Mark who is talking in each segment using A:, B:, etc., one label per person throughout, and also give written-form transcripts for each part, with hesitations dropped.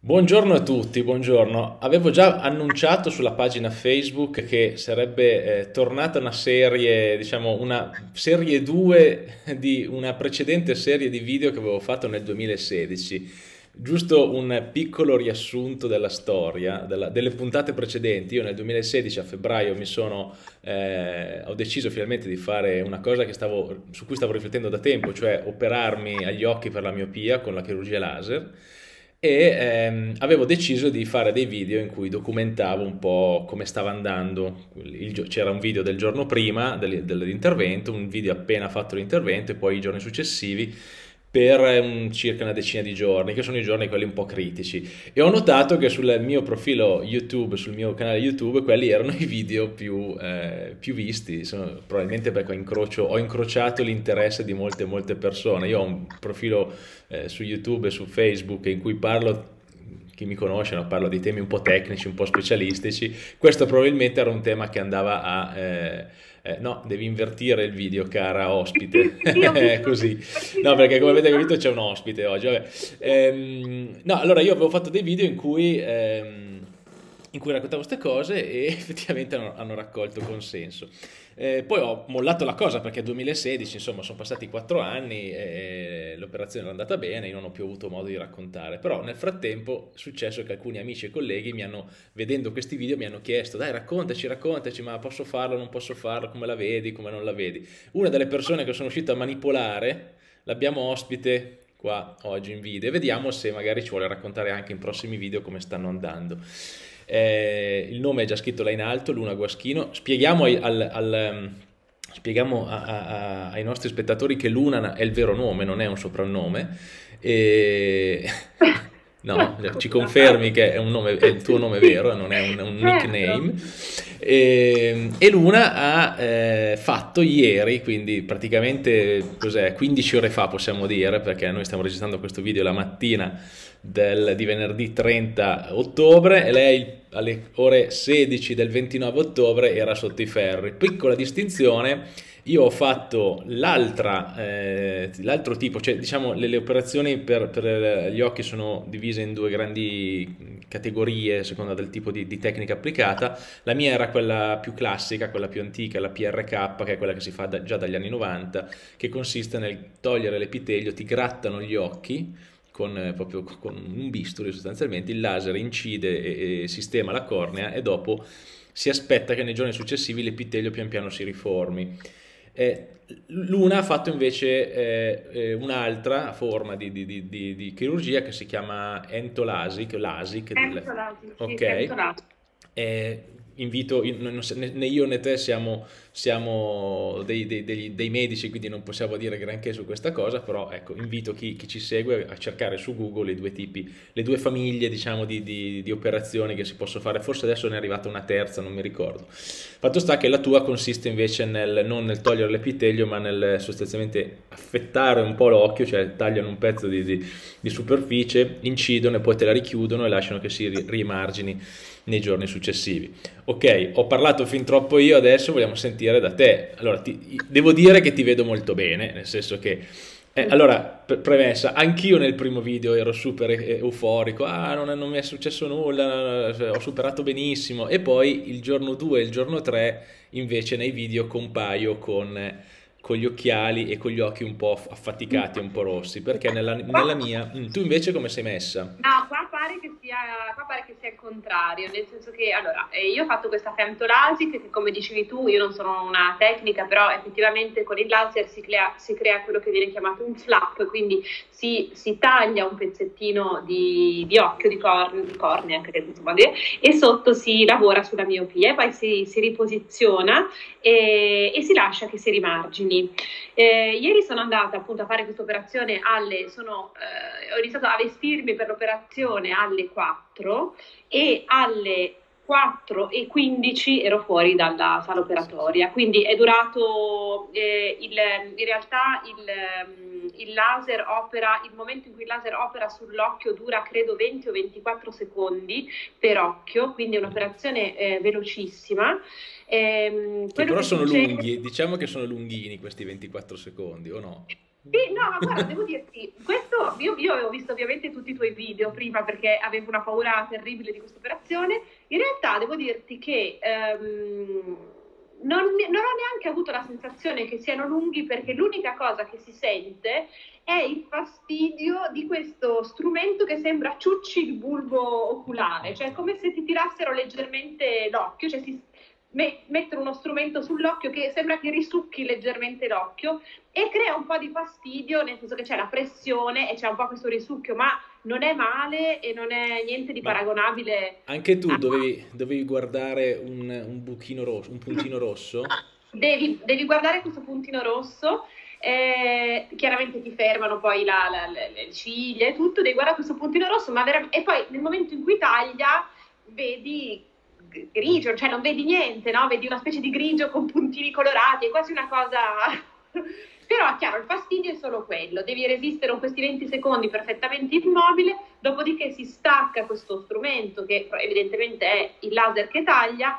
A: Buongiorno a tutti, buongiorno. Avevo già annunciato sulla pagina Facebook che sarebbe tornata una serie, diciamo una serie 2 di una precedente serie di video che avevo fatto nel 2016. Giusto un piccolo riassunto della storia, delle puntate precedenti. Io nel 2016 a febbraio ho deciso finalmente di fare una cosa su cui stavo riflettendo da tempo, cioè operarmi agli occhi per la miopia con la chirurgia laser e avevo deciso di fare dei video in cui documentavo un po' come stava andando. C'era un video del giorno prima dell'intervento, un video appena fatto l'intervento e poi i giorni successivi per circa una decina di giorni, che sono i giorni quelli un po' critici. E ho notato che sul mio profilo YouTube, sul mio canale YouTube, quelli erano i video più visti. Probabilmente perché ho incrociato l'interesse di molte persone. Io ho un profilo su YouTube e su Facebook in cui parlo, chi mi conosce, no? Parlo di temi un po' tecnici, un po' specialistici. Questo probabilmente era un tema che andava no, devi invertire il video, cara
B: Sì,
A: ospite.
B: sì, ho visto
A: Così. No, perché come avete
B: perfettamente.
A: capito c'è un ospite oggi. Vabbè. No, allora io avevo fatto dei video in cui raccontavo queste cose e effettivamente hanno raccolto consenso. Poi ho mollato la cosa perché 2016, insomma, sono passati 4 anni e l'operazione era andata bene, io non ho più avuto modo di raccontare. Però nel frattempo è successo che alcuni amici e colleghi vedendo questi video, mi hanno chiesto, dai, raccontaci, ma posso farlo, non posso farlo, come la vedi, come non la vedi. Una delle persone che sono riuscito a manipolare, l'abbiamo ospite qua oggi in video e vediamo se magari ci vuole raccontare anche in prossimi video come stanno andando. Il nome è già scritto là in alto, Luna Guaschino. Spieghiamo ai nostri spettatori che Luna è il vero nome, non è un soprannome. E... No, ci
B: Scusa.
A: confermi che è il tuo nome vero, non è un
B: Certo.
A: nickname. E Luna ha fatto ieri, quindi praticamente cos'è, 15 ore fa possiamo dire, perché noi stiamo registrando questo video la mattina di venerdì 30 ottobre e lei alle ore 16 del 29 ottobre era sotto i ferri. Piccola distinzione, io ho fatto l'altro tipo, cioè diciamo le operazioni per gli occhi sono divise in due grandi categorie a seconda del tipo di tecnica applicata. La mia era quella più classica, quella più antica, la PRK, che è quella che si fa già dagli anni 90, che consiste nel togliere l'epitelio, ti grattano gli occhi proprio con un bisturi sostanzialmente, il laser incide e sistema la cornea e dopo si aspetta che nei giorni successivi l'epitelio pian piano si riformi. Luna ha fatto invece un'altra forma di chirurgia che si chiama entolasic,
B: Pentolati, sì,
A: ok?
B: pentolati.
A: Eh, né io né te siamo dei medici, quindi non possiamo dire granché su questa cosa, però ecco, invito chi ci segue a cercare su Google le due famiglie, diciamo, di operazioni che si possono fare. Forse adesso ne è arrivata una terza, non mi ricordo. Fatto sta che la tua consiste invece non nel togliere l'epitelio, ma nel sostanzialmente affettare un po' l'occhio, cioè tagliano un pezzo di superficie, incidono e poi te la richiudono e lasciano che si riemargini nei giorni successivi. Ok, ho parlato fin troppo io, adesso vogliamo sentire da te. Allora, devo dire che ti vedo molto bene, nel senso che allora, premessa, anch'io nel primo video ero super euforico, non mi è successo nulla, cioè, ho superato benissimo, e poi il giorno 2 e il giorno 3 invece nei video compaio con gli occhiali e con gli occhi un po' affaticati, un po' rossi, perché nella mia... Tu invece come sei messa?
B: No, qua pare che sia il contrario, nel senso che allora, io ho fatto questa femtolasi che come dicevi tu, io non sono una tecnica, però effettivamente con il laser si crea quello che viene chiamato un flap, quindi si taglia un pezzettino di occhio, di cornea, credo, insomma, e sotto si lavora sulla miopia e poi si riposiziona e si lascia che si rimargini. Ieri sono andata appunto a fare questa operazione ho iniziato a vestirmi per l'operazione alle 4 e alle 4:15 ero fuori dalla sala operatoria, quindi è durato, in realtà il momento in cui il laser opera sull'occhio dura credo 20 o 24 secondi per occhio, quindi è un'operazione velocissima.
A: Che
B: Quello
A: però
B: che
A: sono
B: succede.
A: lunghi, diciamo che sono lunghini questi 24 secondi, o no?
B: Sì, no, ma guarda, devo dirti, questo io avevo visto ovviamente tutti i tuoi video prima perché avevo una paura terribile di questa operazione. In realtà devo dirti che non ho neanche avuto la sensazione che siano lunghi perché l'unica cosa che si sente è il fastidio di questo strumento che sembra ciucci il bulbo oculare, cioè come se ti tirassero leggermente l'occhio, cioè mettono uno strumento sull'occhio che sembra che risucchi leggermente l'occhio e crea un po' di fastidio, nel senso che c'è la pressione e c'è un po' questo risucchio, ma non è male e non è niente di
A: Ma
B: paragonabile
A: anche tu
B: a...
A: dovevi guardare un buchino rosso, un puntino rosso?
B: Devi guardare questo puntino rosso, chiaramente ti fermano poi le ciglia e tutto, devi guardare questo puntino rosso, e poi nel momento in cui taglia vedi grigio, cioè non vedi niente, no? Vedi una specie di grigio con puntini colorati, è quasi una cosa... Però, chiaro, il fastidio è solo quello, devi resistere questi 20 secondi perfettamente immobile, dopodiché si stacca questo strumento, che evidentemente è il laser che taglia,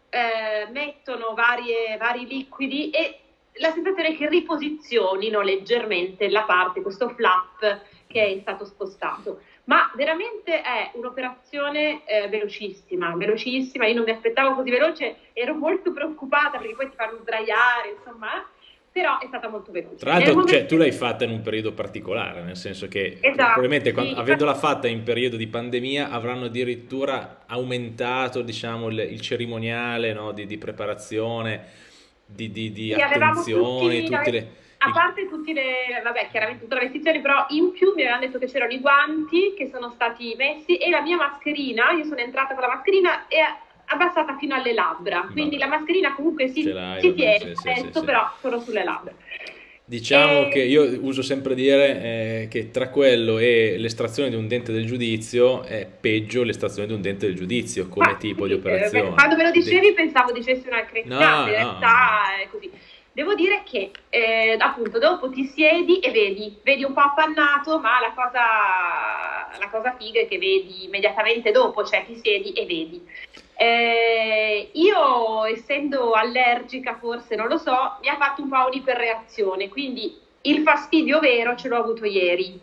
B: mettono vari liquidi e la sensazione è che riposizionino leggermente la parte, questo flap che è stato spostato. Ma veramente è un'operazione velocissima, velocissima, io non mi aspettavo così veloce, ero molto preoccupata perché poi ti fanno sdraiare, insomma, però è stata molto veloce.
A: Tra l'altro, cioè, tu l'hai fatta in un periodo particolare, nel senso che
B: Esatto,
A: probabilmente
B: sì,
A: avendola fatta in periodo di pandemia avranno addirittura aumentato, diciamo, il cerimoniale, no, di preparazione, di
B: sì, avevamo
A: attenzioni,
B: tutti, a parte tutti vabbè, chiaramente tutta la vestizione, però in più mi avevano detto che c'erano i guanti che sono stati messi e la mia mascherina, io sono entrata con la mascherina e abbassata fino alle labbra, quindi
A: vabbè,
B: la mascherina comunque si
A: vabbè,
B: tiene,
A: sì.
B: però solo sulle labbra.
A: Diciamo che io uso sempre dire che tra quello e l'estrazione di un dente del giudizio è peggio l'estrazione di un dente del giudizio come
B: Ma
A: tipo di
B: sì,
A: operazione.
B: quando me lo dicevi pensavo dicessi una cretinata, in
A: No,
B: realtà è così. Devo dire che appunto dopo ti siedi e vedi un po' appannato, ma la cosa figa è che vedi immediatamente dopo, cioè ti siedi e vedi. Io essendo allergica forse, non lo so, mi ha fatto un po' un'iperreazione, quindi il fastidio vero ce l'ho avuto ieri.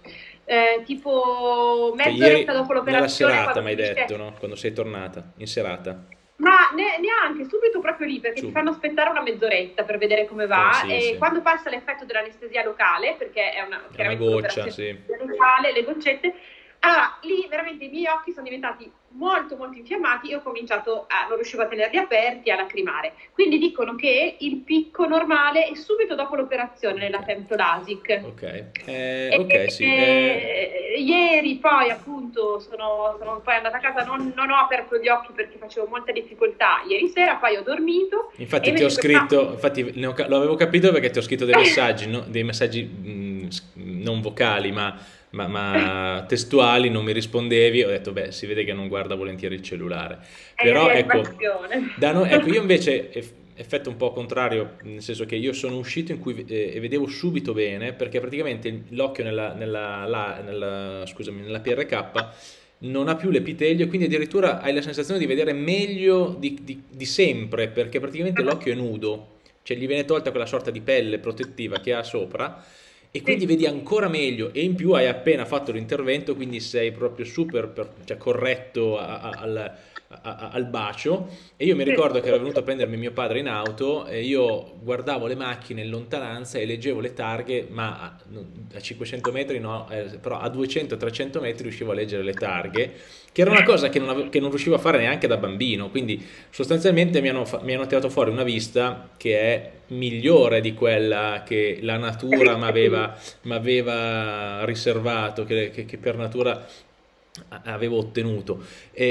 B: Tipo
A: cioè ieri
B: mezz'oretta dopo
A: nella
B: l'operazione
A: serata
B: quando
A: mi hai
B: finisce.
A: detto, no? Quando sei tornata, in serata.
B: Ma neanche, subito proprio lì, perché ti fanno
A: Subito.
B: aspettare una mezz'oretta per vedere come va
A: Sì,
B: e
A: sì.
B: quando passa l'effetto dell'anestesia locale, perché è
A: È una
B: chiaramente
A: goccia,
B: un'operazione
A: sì.
B: locale, le goccette, allora lì veramente i miei occhi sono diventati molto molto infiammati e ho cominciato non riuscivo a tenerli aperti, a lacrimare. Quindi dicono che il picco normale è subito dopo l'operazione nella
A: Ok.
B: FemtoLasic.
A: Ok, sì.
B: Ieri poi appunto sono poi andata a casa, non ho aperto gli occhi perché facevo molta difficoltà ieri sera, poi ho dormito e
A: Infatti ti ho
B: invece questa...
A: scritto, infatti lo avevo capito perché ti ho scritto dei messaggi, dei messaggi non vocali ma testuali, non mi rispondevi, ho detto beh si vede che non guarda volentieri il cellulare.
B: è in
A: Però ecco,
B: rianimazione.
A: ecco io invece effetto un po' contrario, nel senso che io sono uscito in cui e vedevo subito bene perché praticamente l'occhio scusami, nella PRK non ha più l'epitelio, quindi addirittura hai la sensazione di vedere meglio di sempre, perché praticamente l'occhio è nudo, cioè gli viene tolta quella sorta di pelle protettiva che ha sopra e quindi
B: Sì,
A: vedi ancora meglio e in più hai appena fatto l'intervento, quindi sei proprio super cioè corretto al bacio. E io mi
B: sì.
A: ricordo che era venuto a prendermi mio padre in auto e io guardavo le macchine in lontananza e leggevo le targhe, ma a 500 metri no, però a 200-300 metri riuscivo a leggere le targhe, che era una cosa che non riuscivo a fare neanche da bambino, quindi sostanzialmente mi hanno tirato fuori una vista che è migliore di quella che la natura mi aveva riservato, che per natura avevo ottenuto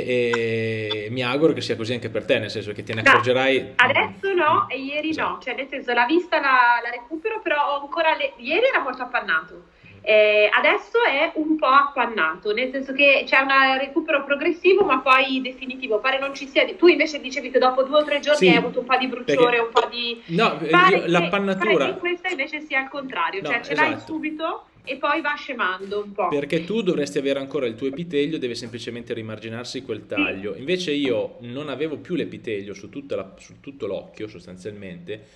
A: e mi auguro che sia così anche per te, nel senso che te ne
B: No,
A: accorgerai.
B: adesso no e ieri no,
A: Esatto.
B: cioè nel senso la vista la recupero, però ho ancora ieri era molto appannato. Adesso è un po' appannato, nel senso che c'è un recupero progressivo ma poi definitivo, pare non ci sia, tu invece dicevi che dopo 2 o 3 giorni hai
A: Sì,
B: avuto un po' di bruciore, un
A: perché
B: po' di...
A: no,
B: Pare che in
A: l'appannatura,
B: questa invece sia il contrario,
A: no,
B: cioè ce l'hai
A: esatto.
B: subito e poi va scemando un po'.
A: Perché tu dovresti avere ancora il tuo epitelio, deve semplicemente rimarginarsi quel
B: Sì,
A: taglio. Invece io non avevo più l'epitelio su tutto l'occhio sostanzialmente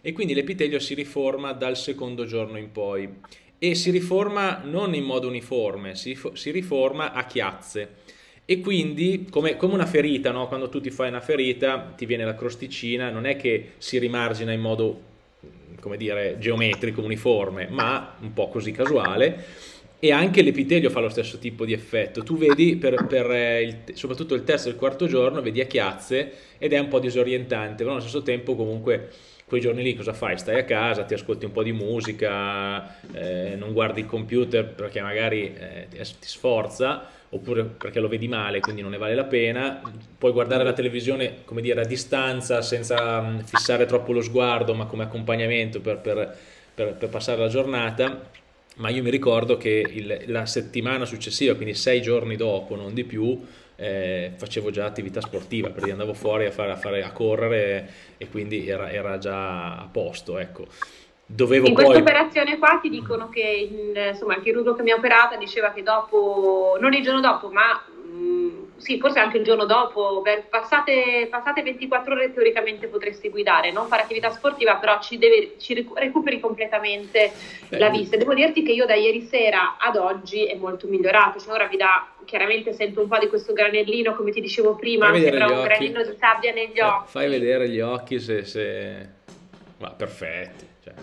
A: e quindi l'epitelio si riforma dal secondo giorno in poi e si riforma non in modo uniforme, si riforma a chiazze. E quindi, come una ferita, no? Quando tu ti fai una ferita, ti viene la crosticina, non è che si rimargina in modo, come dire, geometrico, uniforme, ma un po' così casuale. E anche l'epitelio fa lo stesso tipo di effetto. Tu vedi, soprattutto il terzo e il quarto giorno, vedi a chiazze ed è un po' disorientante, però allo stesso tempo comunque quei giorni lì cosa fai? Stai a casa, ti ascolti un po' di musica, non guardi il computer perché magari ti sforza, oppure perché lo vedi male, quindi non ne vale la pena. Puoi guardare la televisione, come dire, a distanza, senza fissare troppo lo sguardo, ma come accompagnamento per passare la giornata. Ma io mi ricordo che la settimana successiva, quindi 6 giorni dopo, non di più, facevo già attività sportiva, perché andavo fuori a correre e quindi era già a posto, ecco. Dovevo
B: In questa
A: poi...
B: operazione qua ti dicono che insomma, il chirurgo che mi ha operata diceva che dopo, non il giorno dopo, ma sì, forse anche il giorno dopo, passate 24 ore teoricamente potresti guidare, non fare attività sportiva, però recuperi completamente la
A: Beh,
B: vista. Devo dirti che io da ieri sera ad oggi è molto migliorato, cioè ora chiaramente sento un po' di questo granellino, come ti dicevo
A: fai
B: prima,
A: vedere
B: sembra
A: gli
B: un
A: occhi.
B: granellino di sabbia negli
A: Fai
B: occhi.
A: vedere gli occhi se... Ma perfetti. Cioè.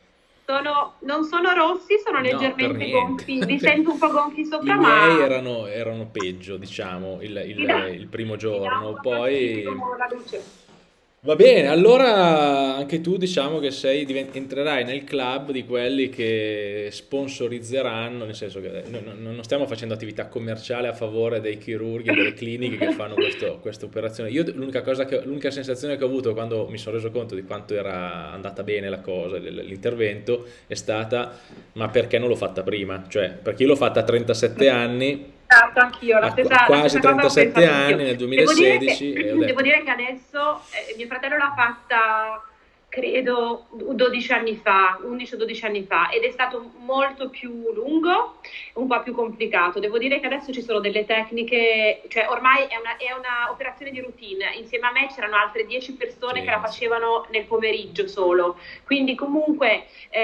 B: Non sono rossi, sono
A: No, per
B: leggermente
A: niente.
B: gonfi, li sento un po' gonfi
A: I
B: sopra,
A: miei
B: ma
A: erano peggio, diciamo,
B: ti dà,
A: il primo
B: ti dà
A: giorno.
B: un fastidio
A: Poi
B: la luce.
A: va bene, allora anche tu diciamo che entrerai nel club di quelli che sponsorizzeranno, nel senso che non stiamo facendo attività commerciale a favore dei chirurghi e delle cliniche che fanno questa operazione. Io l'unica sensazione che ho avuto quando mi sono reso conto di quanto era andata bene la cosa, l'intervento, è stata, ma perché non l'ho fatta prima? Cioè, perché io l'ho fatta a 37 anni,
B: Esatto, anch'io,
A: a
B: la
A: quasi
B: stessa cosa l'ho
A: 37
B: pensato anch'io.
A: anni nel
B: Devo dire che,
A: 2016 e ho
B: devo
A: detto,
B: dire che adesso mio fratello l'ha fatta, credo, 12 anni fa, 11 o 12 anni fa, ed è stato molto più lungo, un po' più complicato. Devo dire che adesso ci sono delle tecniche, cioè ormai è una operazione di routine. Insieme a me c'erano altre 10 persone che la
A: sì, sì.
B: facevano nel pomeriggio solo. Quindi comunque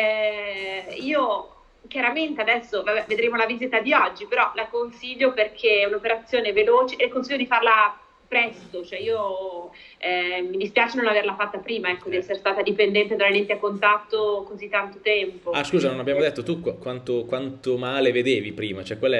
B: io chiaramente adesso vabbè, vedremo la visita di oggi, però la consiglio perché è un'operazione veloce e consiglio di farla presto, cioè io mi dispiace non averla fatta prima, ecco, di
A: Eh.
B: essere stata dipendente dalle lenti a contatto così tanto tempo.
A: Ah, scusa, non abbiamo detto tu quanto male vedevi prima, cioè qual è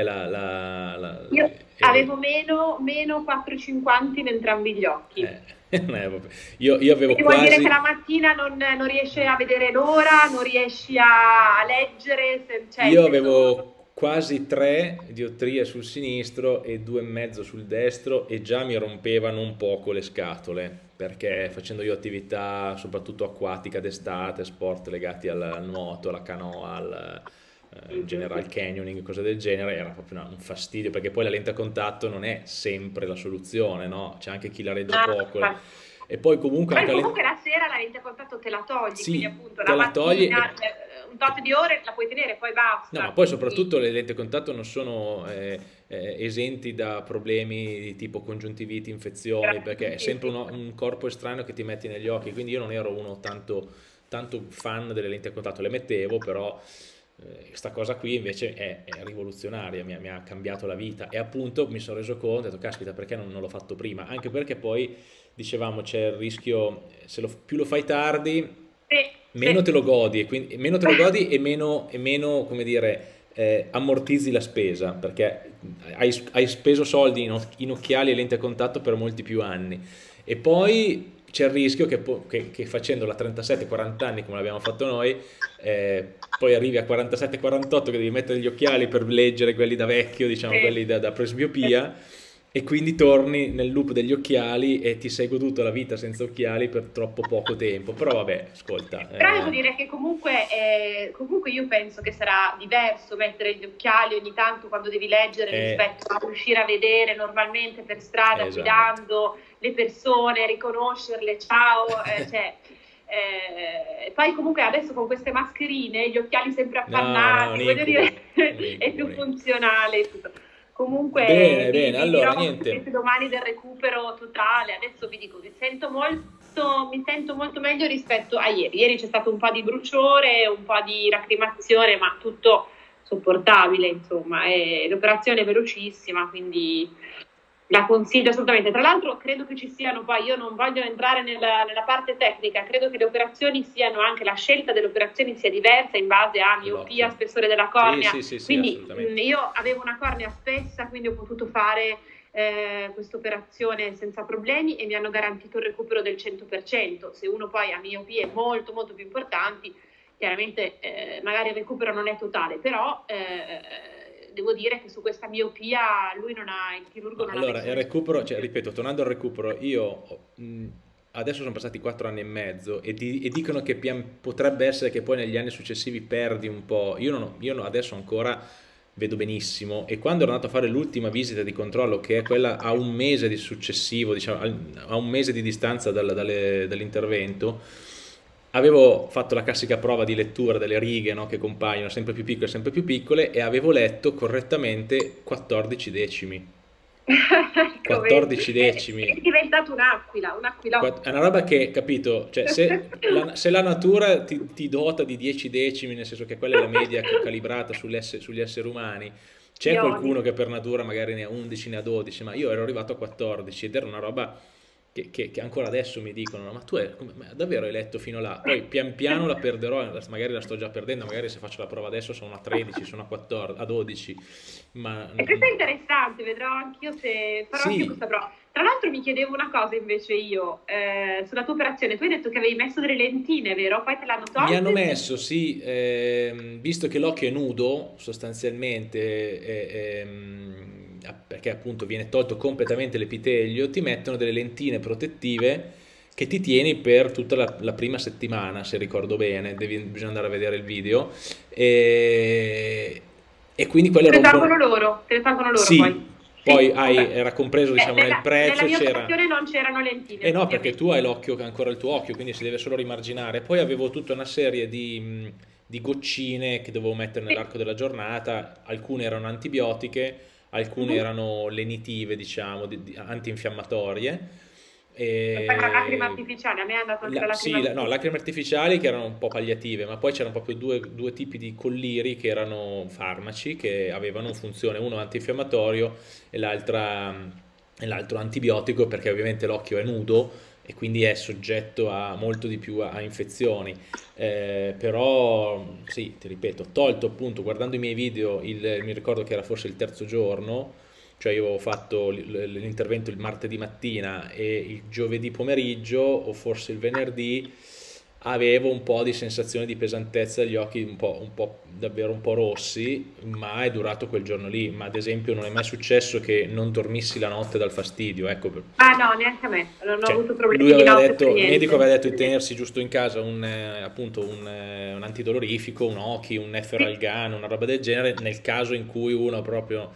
B: Io
A: eh,
B: avevo meno 4,50 in entrambi gli occhi.
A: non è proprio- io avevo
B: Quindi vuol dire che
A: quasi,
B: la mattina non riesci a vedere l'ora, non riesci a leggere, cioè in
A: io
B: senso...
A: avevo quasi 3 diottrie sul sinistro e 2,5 sul destro e già mi rompevano un poco le scatole, perché facendo io attività soprattutto acquatica d'estate, sport legati al nuoto, alla canoa, in generale al canyoning, cose del genere, era proprio un fastidio, perché poi la lente a contatto non è sempre la soluzione, no? C'è anche chi la regge poco. E poi comunque
B: Poi
A: anche la
B: comunque
A: lente...
B: la sera la lente a contatto te la togli, quindi
A: Sì,
B: appunto
A: te
B: la
A: la togli
B: mattina un tot di ore la puoi tenere, poi
A: no, ma
B: basta.
A: poi
B: Quindi,
A: soprattutto le lenti a contatto non sono esenti da problemi di tipo congiuntiviti, infezioni, perché è
B: sì,
A: sempre
B: sì.
A: un corpo estraneo che ti metti negli occhi, quindi io non ero uno tanto fan delle lenti a contatto, le mettevo, però questa cosa qui invece è rivoluzionaria, mi ha cambiato la vita e appunto mi sono reso conto, ho detto, caspita, perché non l'ho fatto prima? Anche perché poi, dicevamo, c'è il rischio, se più lo fai tardi,
B: Sì,
A: meno
B: sì.
A: te lo godi e quindi meno te lo godi e meno, come dire, ammortizzi la spesa perché hai speso soldi in occhiali e lenti a contatto per molti più anni e poi c'è il rischio che facendo la 37-40 anni come l'abbiamo fatto noi, poi arrivi a 47-48 che devi mettere gli occhiali per leggere quelli da vecchio, diciamo
B: Sì,
A: quelli da
B: sì.
A: presbiopia e quindi torni nel loop degli occhiali e ti sei goduto la vita senza occhiali per troppo poco tempo. Però vabbè, ascolta,
B: Però devo dire che comunque io penso che sarà diverso mettere gli occhiali ogni tanto quando devi leggere
A: è
B: rispetto a uscire a vedere normalmente per strada,
A: esatto.
B: guidando le persone, riconoscerle, ciao, cioè, poi comunque adesso con queste mascherine, gli occhiali sempre
A: No, no,
B: appannati, voglio dire,
A: un
B: è
A: incubo,
B: più
A: un incubo.
B: funzionale e tutto. Comunque
A: Bene, bene,
B: vi
A: allora
B: dirò
A: niente.
B: domani del recupero totale, adesso vi dico, vi sento molto mi sento molto meglio rispetto a ieri. Ieri c'è stato un po' di bruciore, un po' di lacrimazione, ma tutto sopportabile, insomma. E l'operazione è velocissima, quindi la consiglio assolutamente. Tra l'altro credo che ci siano, poi io non voglio entrare nella parte tecnica, credo che le operazioni siano anche, la scelta delle operazioni sia diversa in base a miopia, spessore della cornea.
A: Sì,
B: quindi io avevo una cornea spessa, quindi ho potuto fare questa operazione senza problemi e mi hanno garantito il recupero del 100%. Se uno poi ha miopie molto molto più importanti, chiaramente magari il recupero non è totale, però devo dire che su questa miopia il chirurgo non ha
A: Allora,
B: messo
A: il recupero, cioè, ripeto, tornando al recupero, adesso sono passati 4 anni e mezzo e dicono che potrebbe essere che poi negli anni successivi perdi un po'. Io adesso ancora vedo benissimo, e quando ero andato a fare l'ultima visita di controllo, che è quella a un mese di successivo, diciamo, a un mese di distanza dall'intervento, avevo fatto la classica prova di lettura delle righe, no, che compaiono sempre più piccole, e avevo letto correttamente 14 decimi. 14 decimi.
B: È diventato un'aquila,
A: È una roba che, capito, cioè, se la natura ti dota di 10 decimi, nel senso che quella è la media calibrata sugli esseri umani, c'è qualcuno che per natura magari ne ha 11, ne ha 12, ma io ero arrivato a 14 ed era una roba che ancora adesso mi dicono: ma tu davvero hai letto fino là? Poi pian piano la perderò, magari la sto già perdendo, magari se faccio la prova adesso sono a 13, sono a 14, a 12.
B: E questo è interessante, vedrò anch'io se farò anche questa prova. Tra l'altro mi chiedevo una cosa invece io, sulla tua operazione, tu hai detto che avevi messo delle lentine, vero? Poi te l'hanno tolte?
A: Mi hanno messo, sì, visto che l'occhio è nudo sostanzialmente, perché appunto viene tolto completamente l'epitelio, ti mettono delle lentine protettive che ti tieni per tutta la prima settimana, se ricordo bene, bisogna andare a vedere il video, e quindi quelle
B: te le tolgono loro,
A: sì. Poi
B: okay.
A: era compreso, diciamo, nel prezzo.
B: Nella mia operazione non c'erano lentine.
A: No, perché tu hai l'occhio, ancora il tuo occhio, quindi si deve solo rimarginare. Poi avevo tutta una serie di goccine che dovevo mettere nell'arco della giornata, alcune erano antibiotiche, alcune erano lenitive, diciamo, antinfiammatorie.
B: La lacrima artificiale, a me è andato anche la lacrima
A: no, lacrime artificiali che erano un po' palliative, ma poi c'erano proprio due tipi di colliri che erano farmaci che avevano funzione, uno antinfiammatorio e l'altro antibiotico, perché ovviamente l'occhio è nudo e quindi è soggetto a molto di più a infezioni. Però sì, ti ripeto, tolto appunto, guardando i miei video, mi ricordo che era forse il terzo giorno, cioè io avevo fatto l'intervento il martedì mattina e il giovedì pomeriggio o forse il venerdì avevo un po' di sensazione di pesantezza degli occhi, davvero un po' rossi, ma è durato quel giorno lì. Ma ad esempio non è mai successo che non dormissi la notte dal fastidio, ecco.
B: Ah no, neanche a me, non ho avuto problemi
A: lui
B: di notte
A: detto,
B: per
A: il medico aveva detto di
B: niente.
A: tenersi giusto in casa appunto un antidolorifico, un Oki, un Efferalgan, una roba del genere, nel caso in cui uno proprio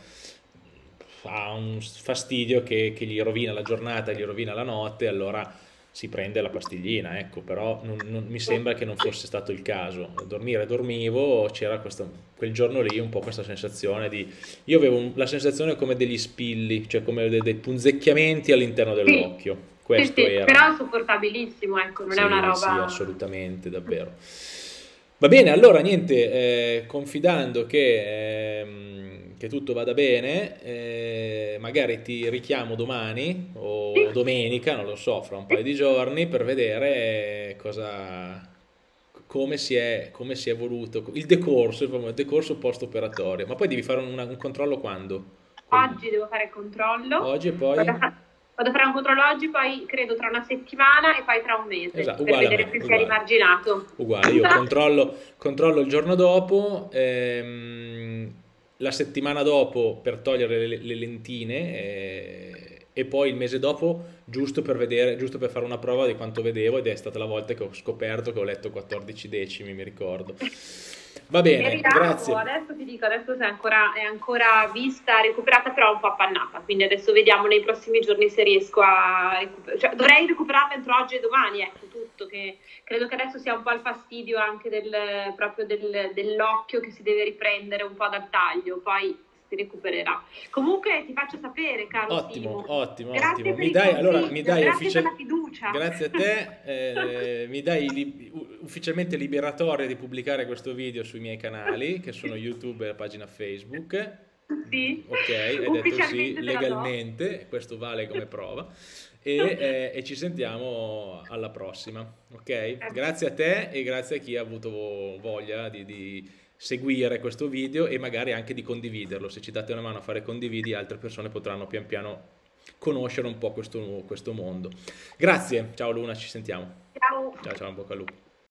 A: ha un fastidio che gli rovina la giornata, gli rovina la notte, allora si prende la pastiglina, ecco. Però mi sembra che non fosse stato il caso. Dormire dormivo, c'era quel giorno lì un po' questa sensazione io avevo la sensazione come degli spilli, cioè come dei punzecchiamenti all'interno dell'occhio. Questo era.
B: Però è sopportabilissimo, ecco, non è una roba...
A: Sì, assolutamente, davvero. Va bene, allora niente, confidando che tutto vada bene, magari ti richiamo domani o domenica, non lo so, fra un paio di giorni, per vedere come si è evoluto il decorso post-operatorio. Ma poi devi fare un controllo quando?
B: Oggi devo fare il controllo.
A: Oggi e poi?
B: Vado a fare un controllo oggi, poi credo tra una settimana e poi tra un mese,
A: esatto,
B: per vedere se si è rimarginato.
A: Uguale, io controllo il giorno dopo, la settimana dopo per togliere le lentine, e poi il mese dopo giusto per fare una prova di quanto vedevo, ed è stata la volta che ho scoperto che ho letto 14 decimi, mi ricordo. Va bene, grazie.
B: Adesso ti dico, adesso è ancora vista, recuperata, però un po' appannata, quindi adesso vediamo nei prossimi giorni se riesco a recuperare, cioè dovrei recuperarla entro oggi e domani, ecco, tutto, che credo che adesso sia un po' il fastidio anche proprio dell'occhio che si deve riprendere un po' dal taglio, poi si recupererà. Comunque ti faccio sapere, caro
A: Ottimo,
B: Simo.
A: ottimo,
B: Grazie
A: ottimo.
B: per il consiglio, grazie per la fiducia.
A: Grazie a te, mi dai ufficialmente liberatoria di pubblicare questo video sui miei canali, che sono YouTube e la pagina Facebook.
B: Sì,
A: Ok, hai detto sì,
B: ufficialmente te la do.
A: legalmente, questo vale come prova. E ci sentiamo alla prossima, ok? Grazie a te e grazie a chi ha avuto voglia di seguire questo video e magari anche di condividerlo. Se ci date una mano a fare condividi, altre persone potranno pian piano conoscere un po' questo mondo. Grazie, ciao Luna, ci sentiamo.
B: Ciao.
A: Ciao, ciao, in bocca al lupo.